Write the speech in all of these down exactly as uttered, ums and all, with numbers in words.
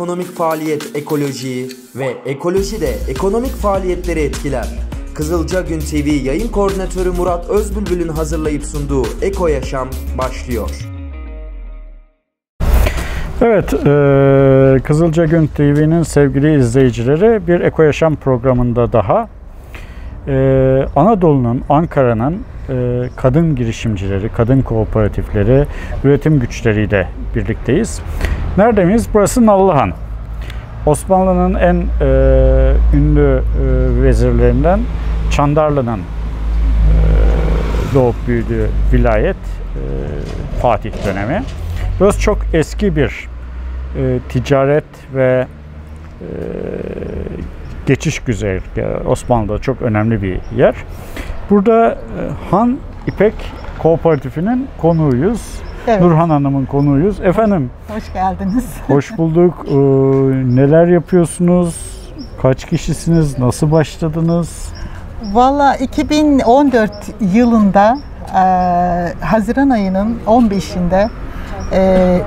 ekonomik faaliyet ekolojiyi ve ekoloji de ekonomik faaliyetleri etkiler. Kızılca Gün T V yayın koordinatörü Murat Özbülbül'ün hazırlayıp sunduğu Eko Yaşam başlıyor. Evet, e, Kızılca Gün T V'nin sevgili izleyicileri, bir Eko Yaşam programında daha e, Anadolu'nun, Ankara'nın e, kadın girişimcileri, kadın kooperatifleri, üretim güçleriyle birlikteyiz. Neredeyiz? Burası Nallıhan. Osmanlı'nın en e, ünlü e, vezirlerinden Çandarlı'nın e, doğup büyüdüğü vilayet, e, Fatih dönemi. Burası çok eski bir e, ticaret ve e, geçiş güzergahı. Osmanlı'da çok önemli bir yer. Burada e, Han İpek Kooperatifinin konuğuyuz. Evet. Nurhan Hanım'ın konuğuyuz. Efendim. Hoş geldiniz. Hoş bulduk. Ee, neler yapıyorsunuz? Kaç kişisiniz? Nasıl başladınız? Valla iki bin on dört yılında e, Haziran ayının on beşinde e,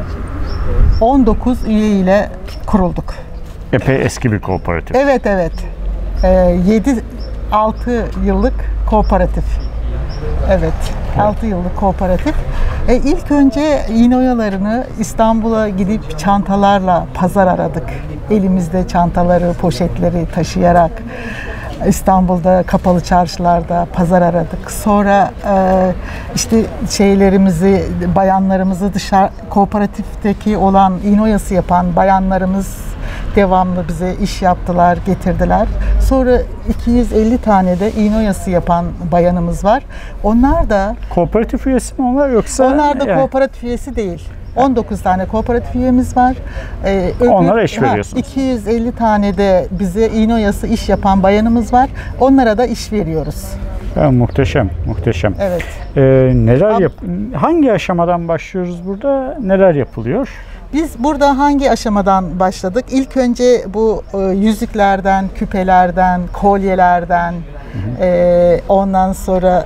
on dokuz üye ile kurulduk. Epey eski bir kooperatif. Evet evet. E, yedi altı yıllık kooperatif. Evet. altı yıllık kooperatif. E, ilk önce iğne oyalarını İstanbul'a gidip çantalarla pazar aradık. Elimizde çantaları, poşetleri taşıyarak İstanbul'da kapalı çarşılarda pazar aradık. Sonra e, işte şeylerimizi, bayanlarımızı dışarı kooperatifteki olan iğne oyası yapan bayanlarımız devamlı bize iş yaptılar, getirdiler. Sonra iki yüz elli tane de iğne oyası yapan bayanımız var. Onlar da kooperatif üyesi mi onlar yoksa? Onlar da yani kooperatif üyesi değil. on dokuz tane kooperatif üyemiz var. Ee, öbür, Onlara iş veriyorsunuz. iki yüz elli tane de bize iğne oyası iş yapan bayanımız var. Onlara da iş veriyoruz. Ya, muhteşem, muhteşem. Evet. Ee, neler yap? Hangi aşamadan başlıyoruz burada? Neler yapılıyor? Biz burada hangi aşamadan başladık? İlk önce bu e, yüzüklerden, küpelerden, kolyelerden, hı hı. E, ondan sonra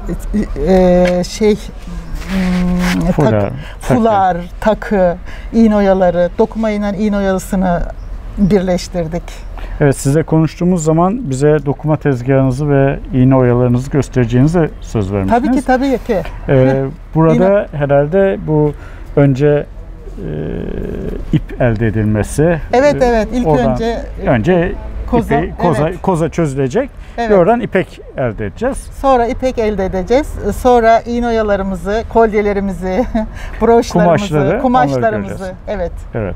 e, e, şey hmm, fular, tak, fular, takı, takı iğne oyaları, dokuma iğne iğne oyasını birleştirdik. Evet, size konuştuğumuz zaman bize dokuma tezgahınızı ve iğne oyalarınızı göstereceğinize söz vermiştiniz. Tabii ki, tabii ki. Ee, burada iğne... herhalde bu önce e, ip elde edilmesi. Evet evet, ilk önce önce koza, ipi, koza, evet. koza çözülecek. Evet. Ve oradan ipek elde edeceğiz. Sonra ipek elde edeceğiz. Sonra iğne oyalarımızı, kolyelerimizi, broşlarımızı, kumaşları, kumaşlarımızı. Evet. Evet.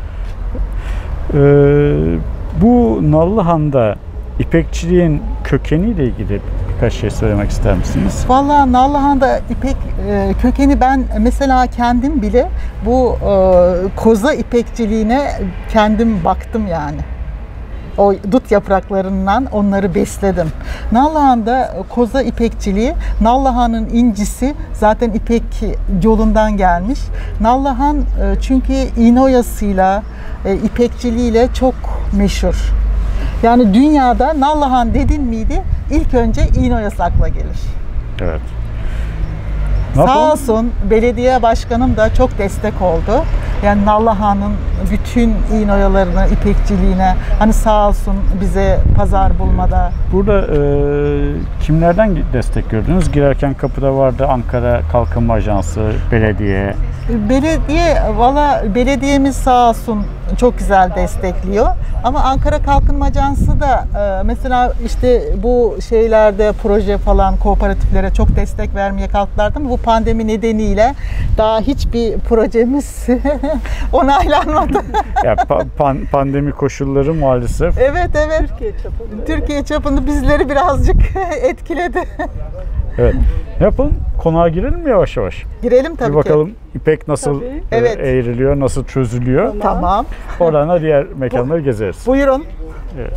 Ee, bu Nallıhan'da İpekçiliğin kökeniyle ilgili birkaç şey söylemek ister misiniz? Vallahi Nallıhan'da ipek e, kökeni, ben mesela kendim bile bu e, koza ipekçiliğine kendim baktım yani. O dut yapraklarından onları besledim. Nallıhan'da koza ipekçiliği, Nallıhan'ın incisi zaten ipek yolundan gelmiş. Nallıhan çünkü iğne oyasıyla, ipekçiliğiyle çok meşhur. Yani dünyada Nallıhan dedin miydi, ilk önce iğne oyası akla gelir. Evet. Sağ olsun belediye başkanım da çok destek oldu. Yani Nallıhan'ın bütün iğne oyalarına, ipekçiliğine, hani sağ olsun bize pazar bulmada. Burada e, kimlerden destek gördünüz? Girerken kapıda vardı Ankara Kalkınma Ajansı, belediye. Belediye, valla belediyemiz sağ olsun çok güzel destekliyor. Ama Ankara Kalkınma Ajansı da e, mesela işte bu şeylerde proje falan kooperatiflere çok destek vermeye kalktılardı ama bu pandemi nedeniyle daha hiçbir projemiz onaylanmadı. Ya pan, pandemi koşulları maalesef. Evet evet. Türkiye çapında. Türkiye çapında bizleri birazcık etkiledi. Evet. Ne yapalım? Konağa girelim mi yavaş yavaş? Girelim tabii Bir bakalım ki. ipek nasıl e, evet. eğriliyor, nasıl çözülüyor. Tamam. Oradan da diğer mekanları gezeriz. Buyurun. Evet.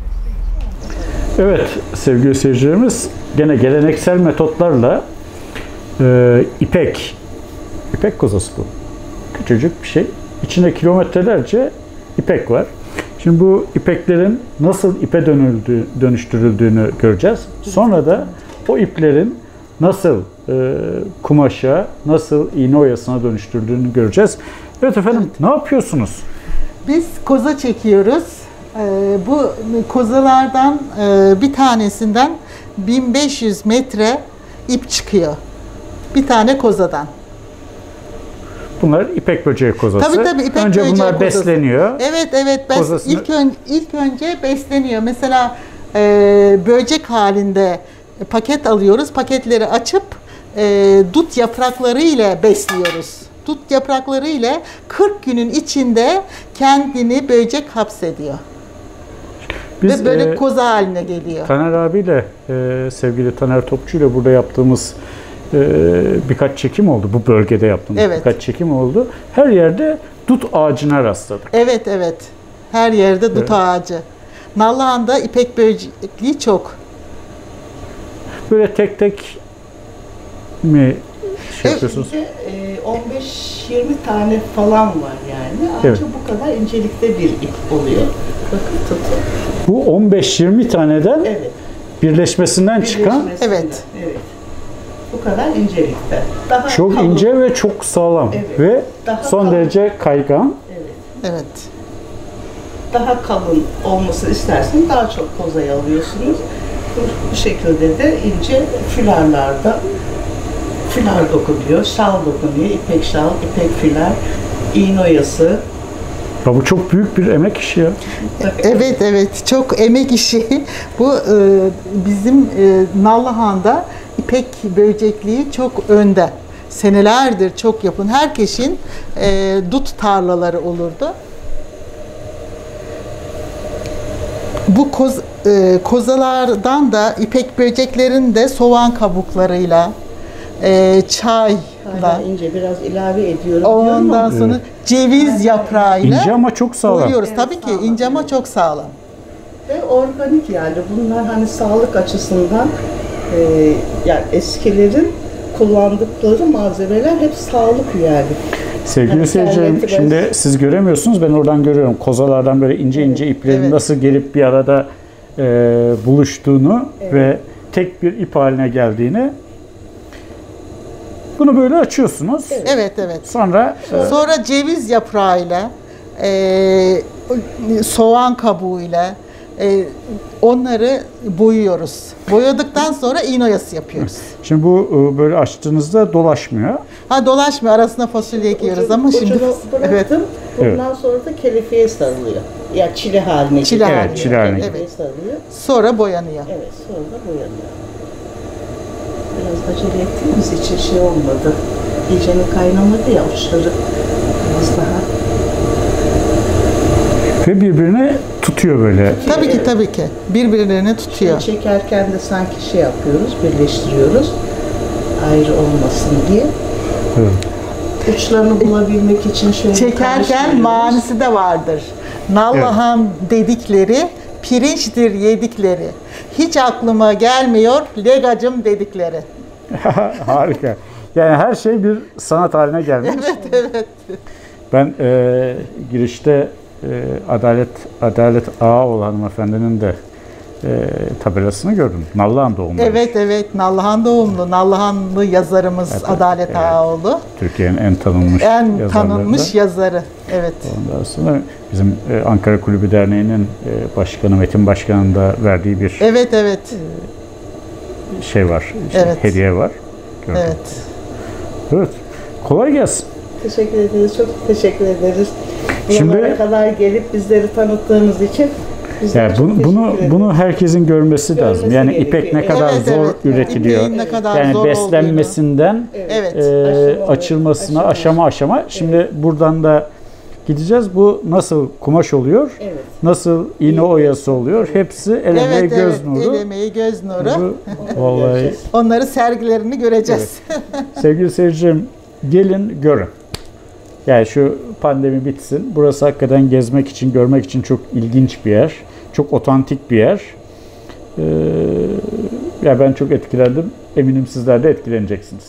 Evet sevgili seyircilerimiz, gene geleneksel metotlarla e, ipek, ipek kozası bu. Küçücük bir şey. İçinde kilometrelerce ipek var. Şimdi bu ipeklerin nasıl ipe dönüldüğü, dönüştürüldüğünü göreceğiz. Sonra da o iplerin nasıl e, kumaşa, nasıl iğne oyasına dönüştürüldüğünü göreceğiz. Evet efendim, evet. Ne yapıyorsunuz? Biz koza çekiyoruz. Ee, bu kozalardan e, bir tanesinden bin beş yüz metre ip çıkıyor. Bir tane kozadan. Bunlar ipek böceği kozası. Tabii tabii ipek Önce böceği bunlar kozası. besleniyor. Evet evet. Bes, Kozasını- ilk, ön, ilk önce besleniyor. Mesela e, böcek halinde paket alıyoruz. Paketleri açıp e, dut yaprakları ile besliyoruz. Dut yaprakları ile kırk günün içinde kendini böcek hapsediyor. Biz Ve böyle e, koza haline geliyor. Taner abiyle, e, sevgili Taner Topçu ile burada yaptığımız e, birkaç çekim oldu. Bu bölgede yaptığımız Evet. birkaç çekim oldu. Her yerde dut ağacına rastladık. Evet evet. Her yerde dut Evet. ağacı. Nallıhan'da ipek böcekliği çok. Böyle tek tek mi şey yapıyorsunuz? Bizde e, on beş yirmi tane falan var yani. Ancak Evet. bu kadar incelikte bir ip oluyor. Bakın tutun. Bu on beş yirmi taneden Evet. birleşmesinden çıkan birleşmesinden, Evet. Evet. Bu kadar incelikte. Daha çok kalın. ince ve çok sağlam Evet. ve Daha son kalın. derece kaygan. Evet. Evet. Daha kalın olması istersen daha çok kozayı alıyorsunuz. Bu, bu şekilde de ince filarlarda filar dokunuyor, şal dokunuyor, ipek şal, ipek filar, iğne oyası. Ya bu çok büyük bir emek işi ya. Evet evet çok emek işi. Bu e, bizim e, Nallıhan'da ipek böcekliği çok önde. Senelerdir çok yapın. Herkesin e, dut tarlaları olurdu. Bu koz, e, kozalardan da ipek böceklerin de soğan kabuklarıyla, e, çayla, Hala ince biraz ilave ediyorum. ondan diyorum ama sonra ceviz yaprağıyla İnce ama çok sağlam. koyuyoruz. Evet, Tabii ki sağlam, ince ama evet. çok sağlam. ve organik yani bunlar hani sağlık açısından e, yani eskilerin kullandıkları malzemeler hep sağlık yani. Sevgili Hani seyircilerim, serveti şimdi böyle- siz göremiyorsunuz, ben oradan görüyorum. Kozalardan böyle ince ince iplerin Evet. nasıl gelip bir arada e, buluştuğunu Evet. ve tek bir ip haline geldiğini. Bunu böyle açıyorsunuz. Evet evet. Sonra e, Sonra ceviz yaprağıyla, e, soğan kabuğuyla e, onları boyuyoruz. Boyadıktan sonra iğne oyası yapıyoruz. şimdi bu e, böyle açtığınızda dolaşmıyor. Ha dolaşmıyor, arasına fasulye ekiyoruz Ucunu- ama şimdi ucunu evet. bıraktım. Bundan sonra da kelefiye sarılıyor. Ya çile haline Çile geliyor. haline. çile haline Kelefiye Evet. sarılıyor. Sonra boyanıyor. Evet, sonra da boyanıyor. Biraz acele ettiğimiz için şey olmadı. İyicenin kaynamadı ya uçları biraz daha. Ve birbirini tutuyor böyle. Tabii ki tabii ki birbirlerini tutuyor. Çekerken de sanki şey yapıyoruz, birleştiriyoruz. Ayrı olmasın diye. Evet. Uçlarını bulabilmek için şöyle Çekerken karıştırıyoruz. manisi de vardır. Nallıhan dedikleri pirinçtir yedikleri. Hiç aklıma gelmiyor legacım dedikleri. Harika. Yani her şey bir sanat haline gelmiş. Evet evet. Ben e, girişte e, Adalet Adalet Ağa olan hanımefendinin de e, tabelasını gördüm. Nallıhan doğumlu. Evet evet Nallıhan doğumlu. Nallıhanlı yazarımız Evet, Adalet evet. Ağaoğlu. Türkiye'nin en tanınmış En yazarlarından. tanınmış yazarı. Evet. Ondan sonra bizim e, Ankara Kulübü Derneği'nin e, başkanı Metin Başkan'ın da verdiği bir Evet evet. şey var. işte Evet. Hediye var. Gördüm. Evet. Evet. Kolay gelsin. Teşekkür ederiz, çok teşekkür ederiz. Şimdi- Buralara kadar gelip bizleri tanıttığınız için bizlere Yani çok bunu teşekkür bunu ederiz. bunu herkesin görmesi, Görmesi lazım. Yani gerekiyor. ipek ne kadar Evet, zor evet. üretiliyor. İpeğin ne kadar Yani zor beslenmesinden Evet. e, Aşamalı, açılmasına aşama. aşama aşama. Şimdi buradan da gideceğiz. Bu nasıl kumaş oluyor? Evet. Nasıl iğne oyası oluyor? Hepsi el emeği, Evet göz evet. nuru. El emeği göz nuru. Bu, vallahi Göreceğiz. Onları sergilerini göreceğiz. sevgili seyircilerim, gelin görün. Yani şu pandemi bitsin. Burası hakikaten gezmek için, görmek için çok ilginç bir yer. Çok otantik bir yer. Ee, ya ben çok etkilendim. Eminim sizler de etkileneceksiniz.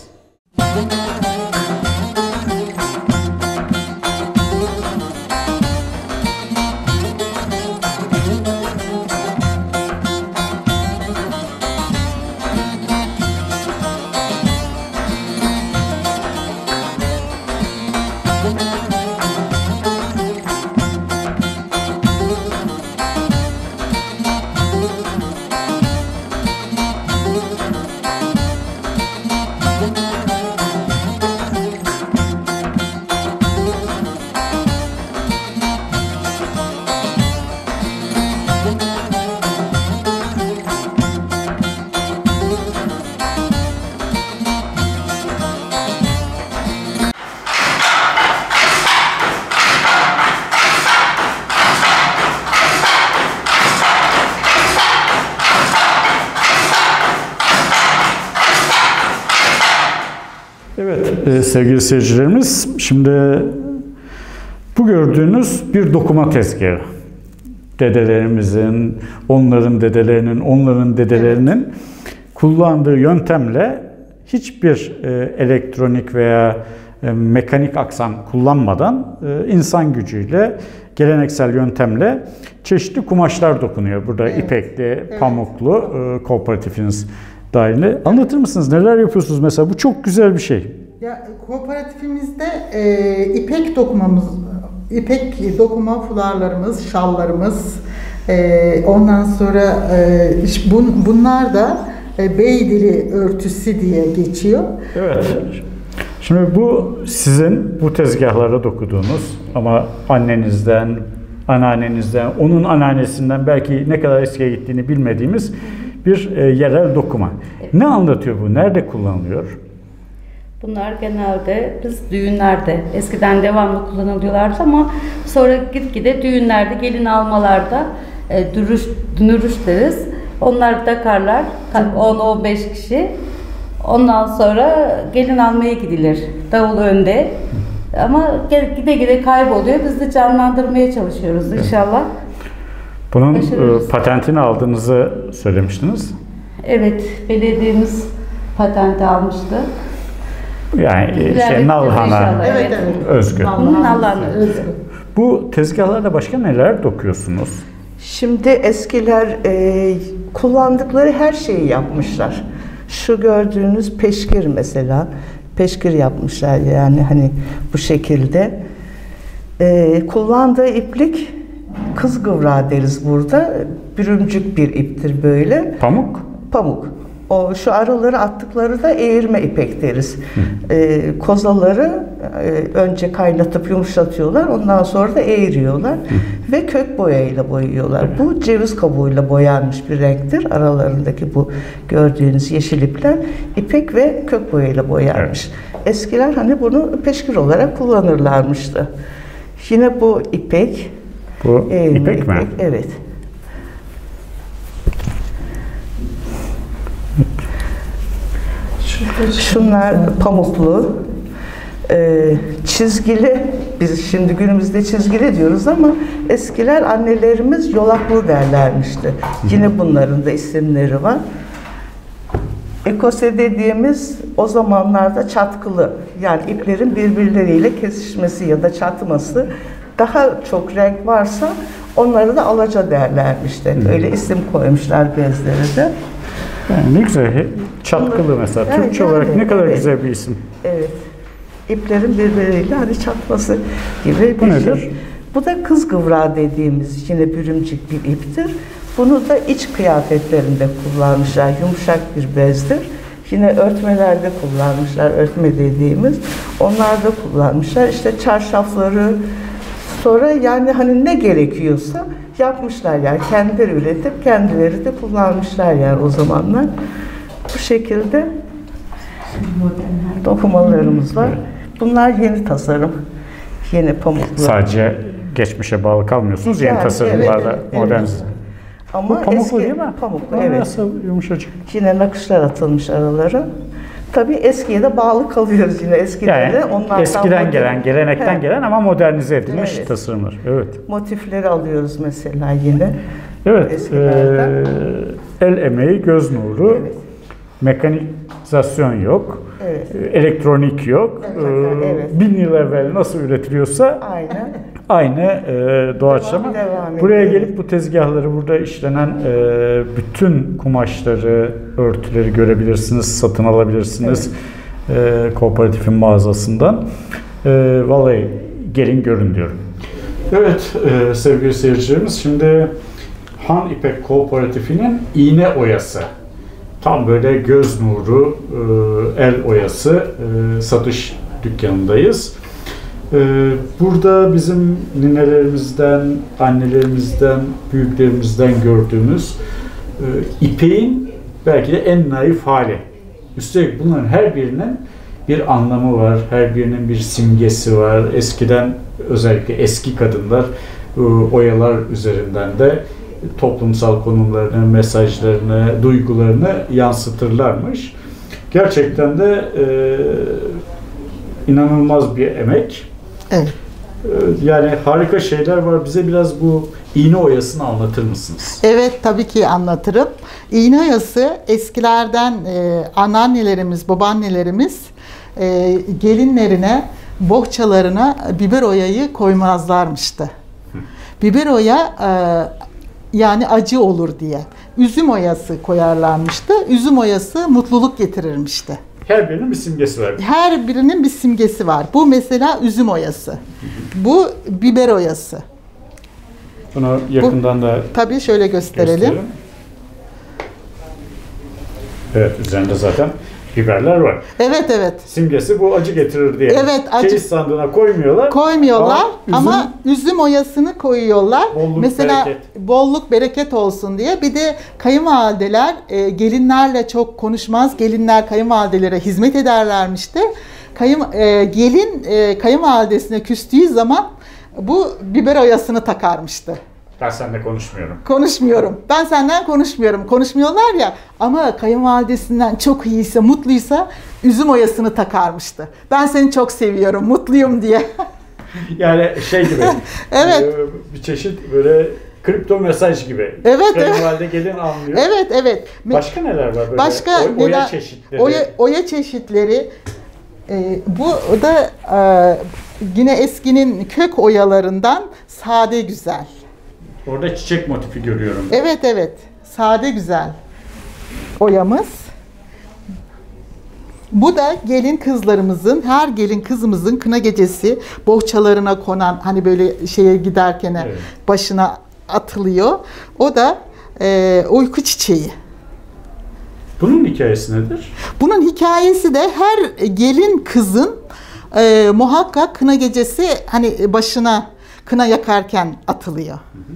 e, sevgili seyircilerimiz, şimdi bu gördüğünüz bir dokuma tezgahı. Dedelerimizin, onların dedelerinin, onların dedelerinin evet. kullandığı yöntemle hiçbir e, elektronik veya e, mekanik aksam kullanmadan e, insan gücüyle, geleneksel yöntemle çeşitli kumaşlar dokunuyor. Burada evet. ipekli, evet. pamuklu e, kooperatifiniz dahil. Anlatır mısınız? Neler yapıyorsunuz mesela? Bu çok güzel bir şey. Ya kooperatifimizde e, ipek dokumamız, ipek dokuma fularlarımız, şallarımız, e, ondan sonra e, bun, bunlar da e, Beydili örtüsü diye geçiyor. Evet. Şimdi bu sizin bu tezgahlara dokuduğunuz ama annenizden, anneannenizden, onun anneannesinden belki ne kadar eskiye gittiğini bilmediğimiz bir e, yerel dokuma. Evet. Ne anlatıyor bu? Nerede kullanılıyor? Bunlar genelde biz düğünlerde, eskiden devamlı kullanılıyorlardı ama sonra gitgide düğünlerde, gelin almalarda e, duruş, dünürüş deriz. Onlar takarlar, on on beş kişi. Ondan sonra gelin almaya gidilir. Davul önde. Ama gide gide kayboluyor. Biz de canlandırmaya çalışıyoruz inşallah. Bunun e, patentini aldığınızı söylemiştiniz. Evet, belediyemiz patenti almıştı. Yani şey, Nalhan'a evet, evet. özgü. Nalhan'a özgü. Bu tezgahlarda başka neler dokuyorsunuz? Şimdi eskiler e, kullandıkları her şeyi yapmışlar. Şu gördüğünüz peşkir mesela. Peşkir yapmışlar yani hani bu şekilde. E, kullandığı iplik kızgıvrağı deriz burada. Bürümcük bir iptir böyle. Pamuk? Pamuk. O şu araları attıkları da eğirme ipek deriz. E, kozaları e, önce kaynatıp yumuşatıyorlar. Ondan sonra da eğiriyorlar. Hı. Ve kök boyayla boyuyorlar. Evet. Bu ceviz kabuğuyla boyanmış bir renktir. Aralarındaki bu gördüğünüz yeşil ipler ipek ve kök boyayla boyanmış. Evet. Eskiler hani bunu peşkir olarak kullanırlarmıştı. Yine bu ipek. Bu eğirme ipek, ipek mi? Evet. Şunlar pamuklu, e, çizgili, biz şimdi günümüzde çizgili diyoruz ama eskiler annelerimiz yolaklı derlermişti. Yine bunların da isimleri var. Ekose dediğimiz o zamanlarda çatkılı, yani iplerin birbirleriyle kesişmesi ya da çatması, daha çok renk varsa onları da alaca derlermişti. Öyle isim koymuşlar bezlere de. Yani ne güzel, çatkılı mesela. Yani, Türkçe yani, olarak ne kadar evet. güzel bir isim. Evet. İplerin birbirleriyle hani çatması gibi bu bir nedir? şey. Bu da kızgıvrağı dediğimiz yine bürümcük bir iptir. Bunu da iç kıyafetlerinde kullanmışlar. Yumuşak bir bezdir. Yine örtmelerde kullanmışlar. Örtme dediğimiz. Onlar da kullanmışlar. İşte çarşafları, sonra yani hani ne gerekiyorsa yapmışlar yani. Kendileri üretip kendileri de kullanmışlar yani o zamanlar. Bu şekilde dokumalarımız var. Bunlar yeni tasarım. Yeni pamuklu. Sadece geçmişe bağlı kalmıyorsunuz. Yeni yani, tasarımlarla evet, evet, modernize. Evet. Ama bu pamuklu eski, değil mi? Pamuklu, Aa, evet. Nasıl yumuşacık. Yine nakışlar atılmış araları. Tabii eskiye de bağlı kalıyoruz yine eskilere. Yani onlardan eskiden modern, gelen, gelenekten he. gelen ama modernize edilmiş evet. tasarımlar. Evet. Motifleri alıyoruz mesela yine. Evet. E, el emeği, göz nuru. Evet. Mekanizasyon yok. Evet. Elektronik yok. Evet, evet. Bin yıl evvel nasıl üretiliyorsa aynen. aynı e, doğaçlama. Buraya gelip bu tezgahları, burada işlenen e, bütün kumaşları, örtüleri görebilirsiniz, satın alabilirsiniz evet. e, kooperatifin mağazasından. E, vallahi gelin görün diyorum. Evet e, sevgili seyircilerimiz, şimdi Han İpek Kooperatifinin iğne oyası. Tam böyle göz nuru, e, el oyası e, satış dükkanındayız. E, burada bizim ninelerimizden, annelerimizden, büyüklerimizden gördüğümüz e, ipeğin belki de en naif hali. Üstelik bunların her birinin bir anlamı var, her birinin bir simgesi var. Eskiden özellikle eski kadınlar e, oyalar üzerinden de toplumsal konumlarını, mesajlarını, duygularını yansıtırlarmış. Gerçekten de e, inanılmaz bir emek. Evet. Yani harika şeyler var. Bize biraz bu iğne oyasını anlatır mısınız? Evet, tabii ki anlatırım. İğne oyası eskilerden e, anneannelerimiz, babaannelerimiz e, gelinlerine, bohçalarına biber oyayı koymazlarmıştı. Hı. Biber oya e, yani acı olur diye. Üzüm oyası koyarlarmıştı. Üzüm oyası mutluluk getirirmişti. Her birinin bir simgesi var. Her birinin bir simgesi var. Bu mesela üzüm oyası. Hı hı. Bu biber oyası. Bunu yakından Bu, da tabii şöyle gösterelim. gösterelim. Evet, üzerinde zaten biberler var. Evet, evet. Simgesi bu, acı getirir diye. Evet, acı. Çeyiz sandığına koymuyorlar. Koymuyorlar ama üzüm, ama üzüm oyasını koyuyorlar. Bolluk, mesela bereket. bolluk, bereket olsun diye. Bir de kayınvalideler e, gelinlerle çok konuşmaz. Gelinler kayınvalidelere hizmet ederlermiş de. Kayın, e, gelin e, kayınvalidesine küstüğü zaman bu biber oyasını takarmıştı. Ben seninle konuşmuyorum. Konuşmuyorum. Ben senden konuşmuyorum. Konuşmuyorlar ya, ama kayınvalidesinden çok iyiyse, mutluysa üzüm oyasını takarmıştı. Ben seni çok seviyorum, mutluyum diye. Yani şey gibi. Evet. E, bir çeşit böyle kripto mesaj gibi. Evet. Kayınvalide gelin anlıyor. Evet, evet. Başka neler var böyle? Başka Oy, oya neler, çeşitleri. Oya, oya çeşitleri. E, bu da e, yine eskinin kök oyalarından sade güzel. Orada çiçek motifi görüyorum. Evet, evet. Sade güzel oyamız. Bu da gelin kızlarımızın, her gelin kızımızın kına gecesi bohçalarına konan, hani böyle şeye giderken evet. başına atılıyor. O da e, uyku çiçeği. Bunun hikayesi nedir? Bunun hikayesi de her gelin kızın e, muhakkak kına gecesi hani başına kına yakarken atılıyor. Hı hı.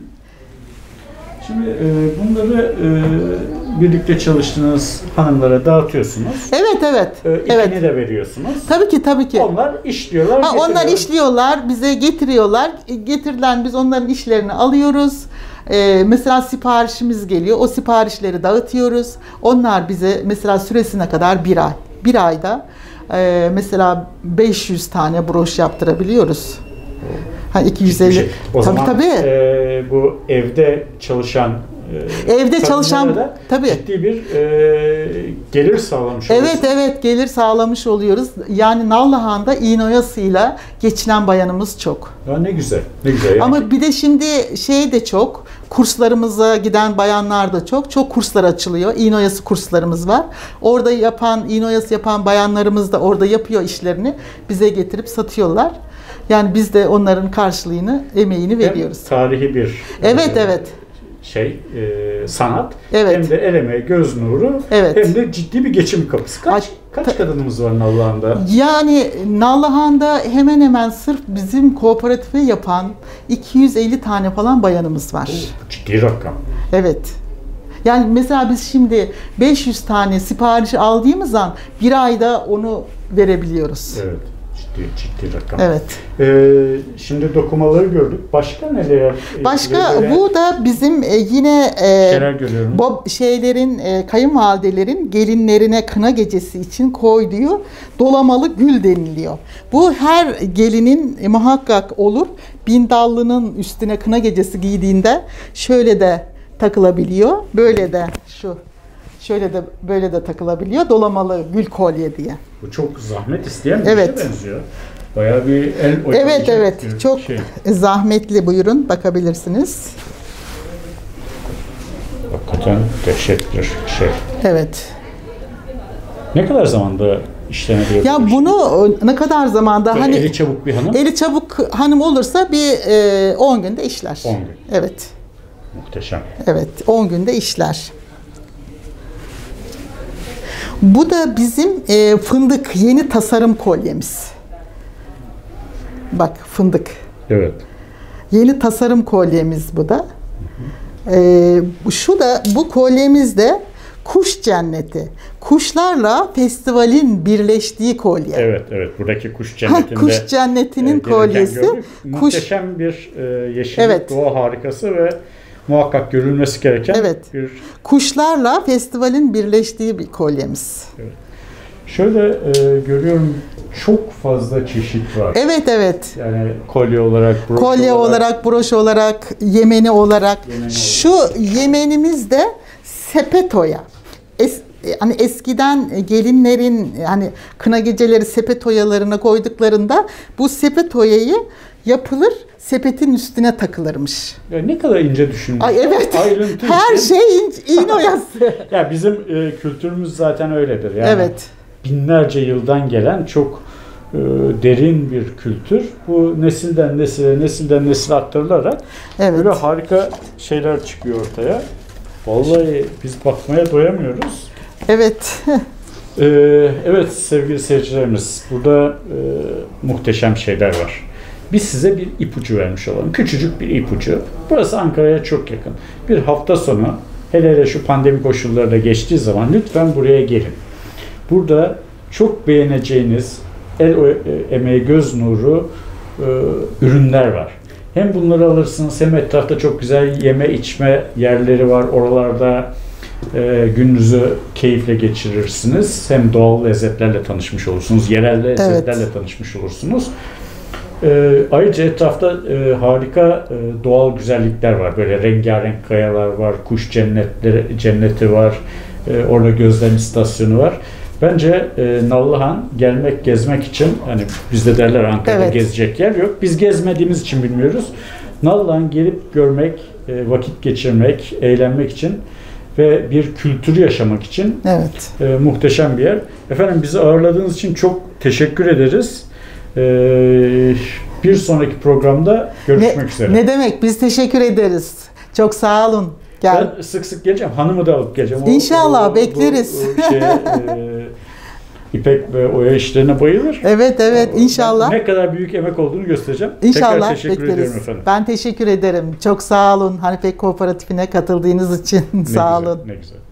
Şimdi e, bunları e, birlikte çalıştığınız hanımlara dağıtıyorsunuz. Evet, evet. E, ipini evet. de veriyorsunuz. Tabii ki, tabii ki. Onlar işliyorlar, ha, Onlar işliyorlar, bize getiriyorlar. Getirilen biz onların işlerini alıyoruz. Ee, mesela siparişimiz geliyor, o siparişleri dağıtıyoruz. Onlar bize mesela süresine kadar bir ay. Bir ayda e, mesela beş yüz tane broş yaptırabiliyoruz. Ha, iki yüz elli. Şey. O tabii, zaman tabii. E, bu evde çalışan e, evde çalışan tabii ciddi bir e, gelir sağlamış oluyoruz. Evet, evet, gelir sağlamış oluyoruz. Yani Nallıhan'da iğne oyasıyla geçinen bayanımız çok. Ya ne güzel. Ne güzel. Yani. Ama bir de şimdi şey de çok, kurslarımıza giden bayanlar da çok. Çok kurslar açılıyor. İğne oyası kurslarımız var. Orada yapan, iğne oyası yapan bayanlarımız da orada yapıyor işlerini. Bize getirip satıyorlar. Yani biz de onların karşılığını, emeğini veriyoruz. Hem tarihi bir evet, e, evet. şey, e, sanat. Evet. Hem de el emeği, göz nuru. Evet. Hem de ciddi bir geçim kapısı. Kaç, kaç kadınımız var Nallıhan'da? Yani Nallıhan'da hemen hemen sırf bizim kooperatifi yapan iki yüz elli tane falan bayanımız var. Bu ciddi rakam. Evet. Yani mesela biz şimdi beş yüz tane sipariş aldığımız an bir ayda onu verebiliyoruz. Evet. Ciddi, ciddi rakam. Evet. Ee, şimdi dokumaları gördük. Başka neler? Başka böyle bu da bizim e, yine e, şeyler görüyorum. Bu şeylerin e, kayınvalidelerin gelinlerine kına gecesi için koyduğu dolamalı gül deniliyor. Bu her gelinin e, muhakkak olur. Bindallının üstüne kına gecesi giydiğinde şöyle de takılabiliyor. Böyle de şu şöyle de böyle de takılabiliyor. Dolamalı gül kolye diye. Bu çok zahmet isteyen bir evet. şeye benziyor. Bayağı bir el oynayacak. Evet, evet. Çok şey. zahmetli, buyurun bakabilirsiniz. Hakikaten dehşet bir şey. Evet. Ne kadar zamanda işlenebiliyor? Ya bunu şey? Ne kadar zamanda böyle hani eli çabuk bir hanım? Eli çabuk hanım olursa bir e, on günde işler. on gün. Evet. Muhteşem. Evet, on günde işler. Bu da bizim e, fındık yeni tasarım kolyemiz. Bak fındık. Evet. Yeni tasarım kolyemiz bu da. Hı hı. E, şu da bu kolyemiz de kuş cenneti. Kuşlarla festivalin birleştiği kolye. Evet, evet. Buradaki kuş cennetinde. Ha, kuş cennetinin e, kolyesi. Gördük. Muhteşem kuş, bir e, yeşillik, evet. Doğa harikası ve muhakkak görülmesi gereken evet. bir... Kuşlarla festivalin birleştiği bir kolyemiz. Evet. Şöyle e, görüyorum, çok fazla çeşit var. Evet, evet. Yani kolye olarak, broş Kolye olarak, olarak, broş olarak, yemeni olarak. Yemeni Şu yemenimiz de sepetoya. Es, hani eskiden gelinlerin hani kına geceleri sepet oyalarına koyduklarında bu sepet oyayı yapılır, sepetin üstüne takılırmış. Ya ne kadar ince düşünmüş. Ay evet. Ayrıntı Her için. şey in, iğne oyası. Ya bizim e, kültürümüz zaten öyledir. Yani Evet. binlerce yıldan gelen çok e, derin bir kültür. Bu nesilden nesile, nesilden nesile aktarılarak Evet. böyle harika şeyler çıkıyor ortaya. Vallahi biz bakmaya doyamıyoruz. Evet. Ee, evet sevgili seyircilerimiz, burada e, muhteşem şeyler var. Biz size bir ipucu vermiş olalım. Küçücük bir ipucu. Burası Ankara'ya çok yakın. Bir hafta sonu, hele hele şu pandemi koşullarıyla geçtiği zaman lütfen buraya gelin. Burada çok beğeneceğiniz, el emeği göz nuru e, ürünler var. Hem bunları alırsınız, hem etrafta çok güzel yeme içme yerleri var. Oralarda e, gününüzü keyifle geçirirsiniz. Hem doğal lezzetlerle tanışmış olursunuz, yerel lezzetlerle evet. tanışmış olursunuz. E, ayrıca etrafta e, harika e, doğal güzellikler var. Böyle rengarenk kayalar var, kuş cennetleri, cenneti var. E, orada gözlem istasyonu var. Bence e, Nallıhan gelmek, gezmek için, hani bizde derler Ankara'da evet. gezecek yer yok. Biz gezmediğimiz için bilmiyoruz. Nallıhan gelip görmek, e, vakit geçirmek, eğlenmek için ve bir kültürü yaşamak için evet. e, muhteşem bir yer. Efendim bizi ağırladığınız için çok teşekkür ederiz. E, bir sonraki programda görüşmek ne, üzere. Ne demek? Biz teşekkür ederiz. Çok sağ olun. Gel. Ben sık sık geleceğim. Hanımı da alıp geleceğim. İnşallah o, o, bekleriz. Bu, o şeye, e, İpek ve oya işlerine bayılır. Evet evet inşallah. Ne kadar büyük emek olduğunu göstereceğim. İnşallah Tekrar teşekkür bekleriz. ediyorum efendim. Ben teşekkür ederim. Çok sağ olun Hanifek Kooperatifine katıldığınız için. Ne sağ güzel, olun. ne güzel.